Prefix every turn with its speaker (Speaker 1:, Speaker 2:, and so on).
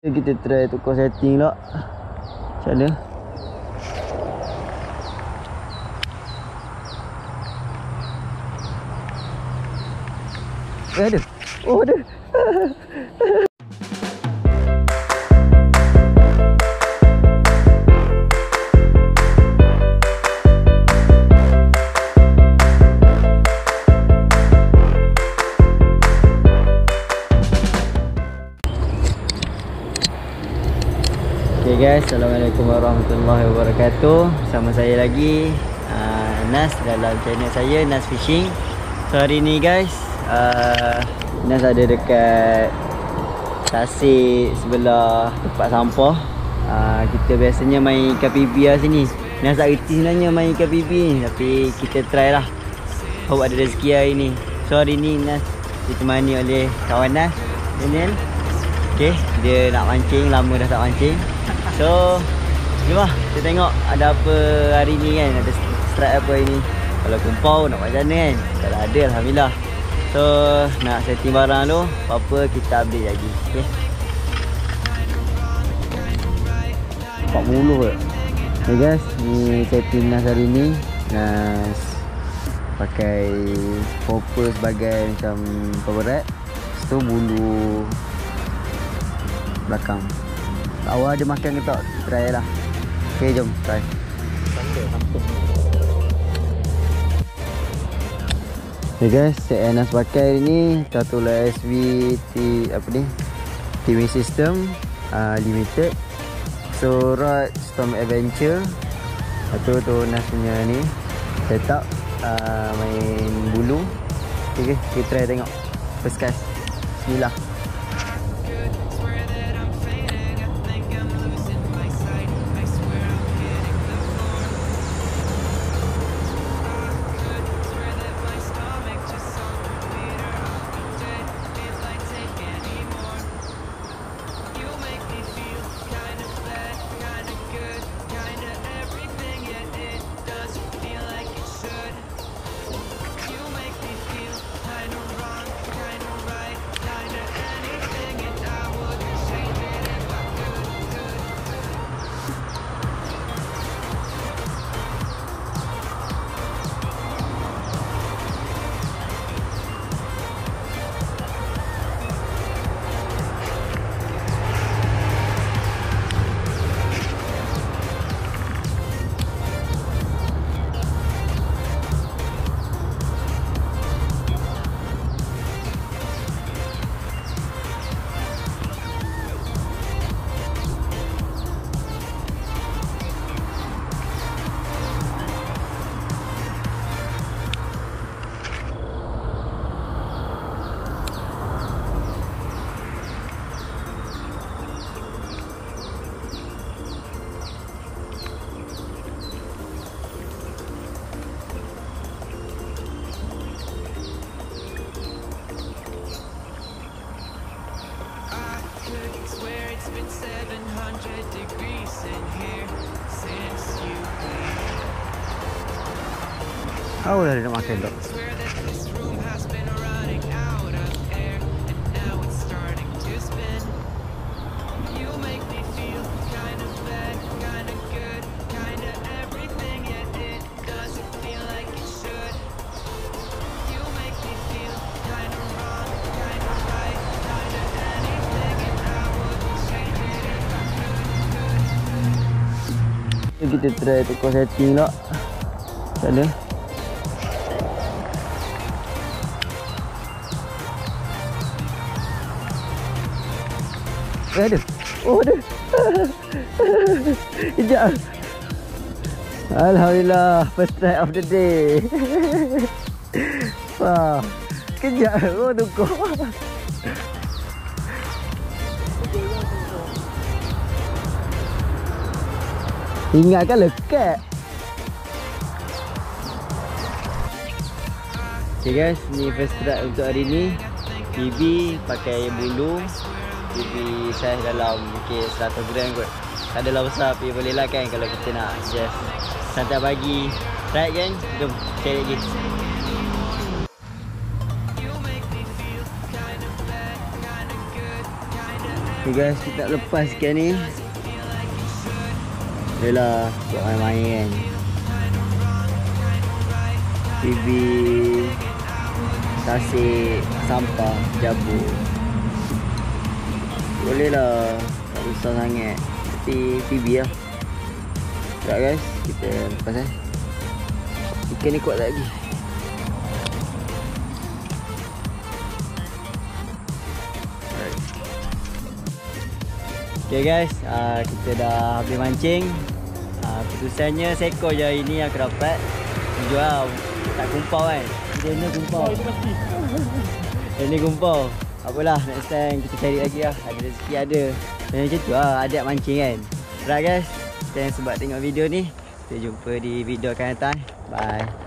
Speaker 1: Kita try tukar setting lah. Macam mana? Ada. Oh, ada. Okay guys, Assalamualaikum warahmatullahi wabarakatuh. Bersama saya lagi Nas dalam channel saya, Nas Fishing. So hari ni guys, Nas ada dekat tasik sebelah tempat sampah. Kita biasanya main ikan PB lah sini. Nas tak reti sebenarnya main ikan PB ni, tapi kita try lah. Hope ada rezeki hari ni. So hari ni Nas ditemani oleh kawan Nas, Daniel. Okay, dia nak mancing, lama dah tak mancing. So, jom lah kita tengok ada apa hari ni kan. Ada strike apa hari ni. Kalau kumpau nak buat macam mana kan. Kalau ada, Alhamdulillah. So, nak setting barang dulu. Apa-apa kita update lagi. Okay 40 ke. Okay guys, ni setting Nas hari ni. Nas pakai popper sebagai macam power rack. Lepas tu bulu belakang. Awal dia makan ke tak? Try lah. Okay, jom try. Okay guys, set yang Nas pakai ni Tatula SV apa ni? TV System Limited. So rod Storm Adventure. Lepas tu Nas punya ni setup main bulu. Okay, kita try tengok. First cast. Bismillah. Kau dah nak makan tak? Kita try tukar setting lah. Macam mana? Ada. Oh, ada. Sekejap. Alhamdulillah, first try of the day. Wah. Sekejap. Oh, tukar. Ingatkan lekat. Okay guys, ni first try untuk hari ni. PB pakai bulu. PB size dalam mungkin 100 gram kot. Tak adalah besar tapi boleh lah kan kalau kita nak just santai pagi. Right kan? Jom cari lagi. Okay guys, kita lepas sekian ni. Yelah, buat main-main kan. TV, tasik, sampah, jabur. Boleh lah, tak susah sangat. Tapi TV lah. Sekejap guys, kita lepas ikan ni kuat tak lagi. Okay guys, kita dah habis mancing. Keputusannya seekor je hari ni aku dapat. Jual, tak kumpau kan. Dia ni kumpau. Ini kumpau. Apalah, next time kita cari lagi lah. Ada rezeki ada. Macam tu lah, adat mancing kan. Alright guys, thanks sebab tengok video ni. Kita jumpa di video akan datang. Bye.